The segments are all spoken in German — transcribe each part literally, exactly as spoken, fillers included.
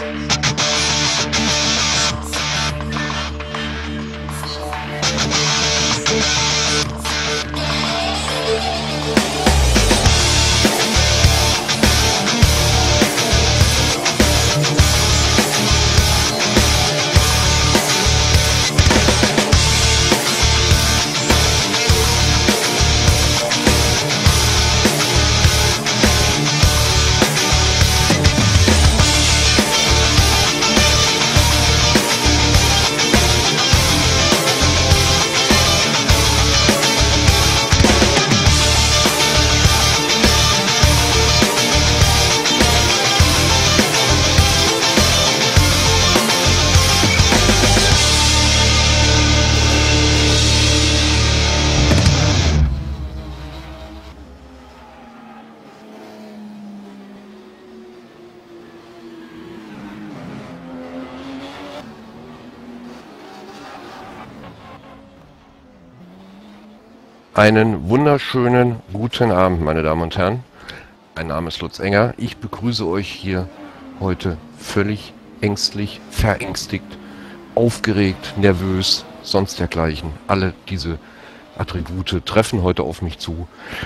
Einen wunderschönen guten Abend, meine Damen und Herren. Mein Name ist Lutz Enger. Ich begrüße euch hier heute völlig ängstlich, verängstigt, aufgeregt, nervös, sonst dergleichen. Alle diese Attribute treffen heute auf mich zu.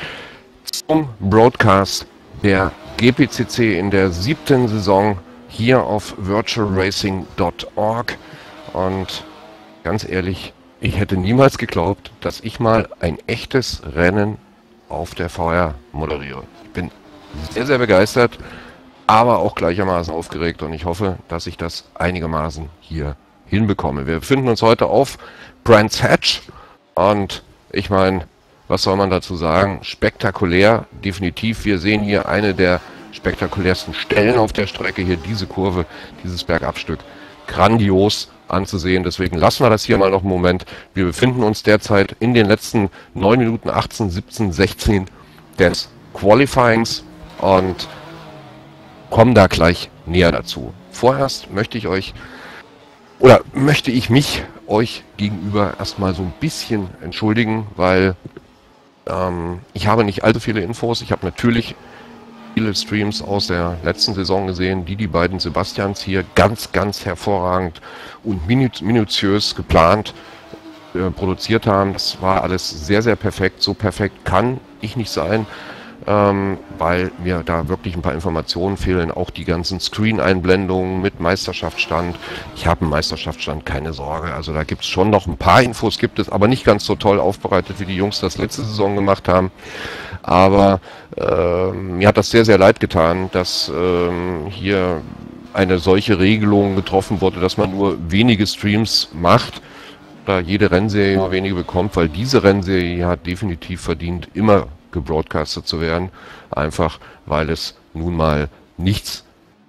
Zum Broadcast der G P C C in der siebten Saison hier auf virtual racing dot org. Und ganz ehrlich, ich hätte niemals geglaubt, dass ich mal ein echtes Rennen auf der V R moderiere. Ich bin sehr, sehr begeistert, aber auch gleichermaßen aufgeregt und ich hoffe, dass ich das einigermaßen hier hinbekomme. Wir befinden uns heute auf Brands Hatch und ich meine, was soll man dazu sagen? Spektakulär, definitiv. Wir sehen hier eine der spektakulärsten Stellen auf der Strecke, hier diese Kurve, dieses Bergabstück. Grandios anzusehen, deswegen lassen wir das hier mal noch einen Moment. Wir befinden uns derzeit in den letzten neun Minuten achtzehn, siebzehn, sechzehn des Qualifyings und kommen da gleich näher dazu. Vorerst möchte ich euch, oder möchte ich mich euch gegenüber erstmal so ein bisschen entschuldigen, weil ähm, ich habe nicht allzu viele Infos. Ich habe natürlich viele Streams aus der letzten Saison gesehen, die die beiden Sebastians hier ganz, ganz hervorragend und minutiös geplant äh, produziert haben. Das war alles sehr, sehr perfekt. So perfekt kann ich nicht sein, ähm, weil mir da wirklich ein paar Informationen fehlen. Auch die ganzen Screen-Einblendungen mit Meisterschaftsstand. Ich habe einen Meisterschaftsstand, keine Sorge. Also da gibt es schon noch ein paar Infos, gibt es, aber nicht ganz so toll aufbereitet, wie die Jungs das letzte Saison gemacht haben. Aber äh, mir hat das sehr, sehr leid getan, dass äh, hier eine solche Regelung getroffen wurde, dass man nur wenige Streams macht, da jede Rennserie nur wenige bekommt, weil diese Rennserie hat definitiv verdient, immer gebroadcastet zu werden, einfach weil es nun mal nichts,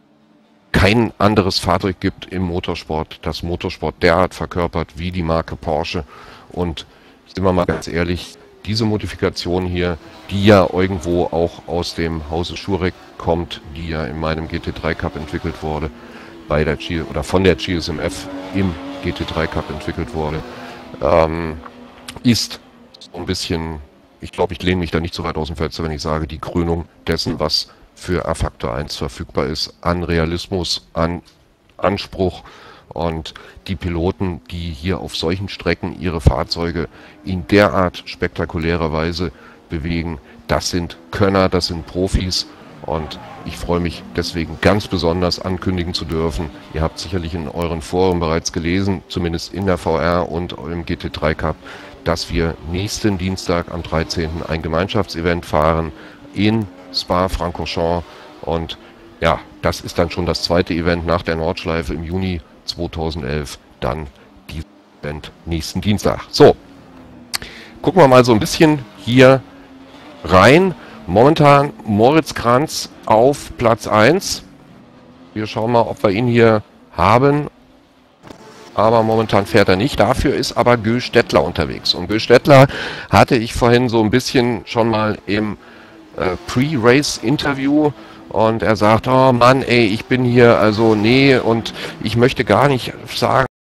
kein anderes Fahrzeug gibt im Motorsport, das Motorsport derart verkörpert wie die Marke Porsche. Und sind wir mal ganz ehrlich, diese Modifikation hier, die ja irgendwo auch aus dem Hause Schurek kommt, die ja in meinem G T drei Cup entwickelt wurde, bei der G oder von der G S M F im G T drei Cup entwickelt wurde, ähm, ist so ein bisschen, ich glaube, ich lehne mich da nicht so weit aus dem Fenster, wenn ich sage, die Krönung dessen, was für R Factor eins verfügbar ist, an Realismus, an Anspruch. Und die Piloten, die hier auf solchen Strecken ihre Fahrzeuge in derart spektakulärer Weise bewegen, das sind Könner, das sind Profis. Und ich freue mich deswegen ganz besonders ankündigen zu dürfen. Ihr habt sicherlich in euren Foren bereits gelesen, zumindest in der V R und im G T drei Cup, dass wir nächsten Dienstag am dreizehnten ein Gemeinschaftsevent fahren in Spa-Francorchamps. Und ja, das ist dann schon das zweite Event nach der Nordschleife im Juni zweitausendelf, dann die Event nächsten Dienstag. So, gucken wir mal so ein bisschen hier rein. Momentan Moritz Kranz auf Platz eins. Wir schauen mal, ob wir ihn hier haben. Aber momentan fährt er nicht. Dafür ist aber Gö Stettler unterwegs. Und Gö Stettler hatte ich vorhin so ein bisschen schon mal im äh, Pre-Race-Interview. Und er sagt, oh Mann, ey, ich bin hier, also nee, und ich möchte gar nicht sagen,